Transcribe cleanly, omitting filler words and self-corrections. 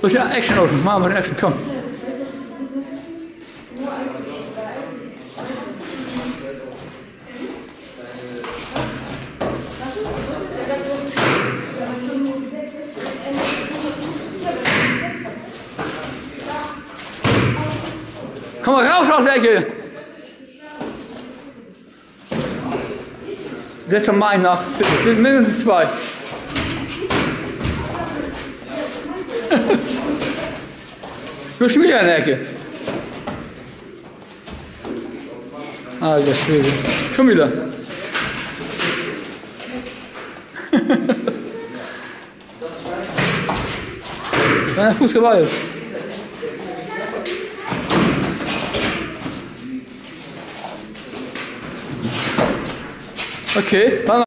Soll ich eine Action ausmachen? Machen wir eine Action, komm. Komm mal raus aus der Ecke! Setz doch mal einen nach, bitte. Mindestens 2. Du bist schon wieder in der Ecke. Alter Schwede. Schon wieder. Wenn der Fuß vorbei ist. Okay, warte mal.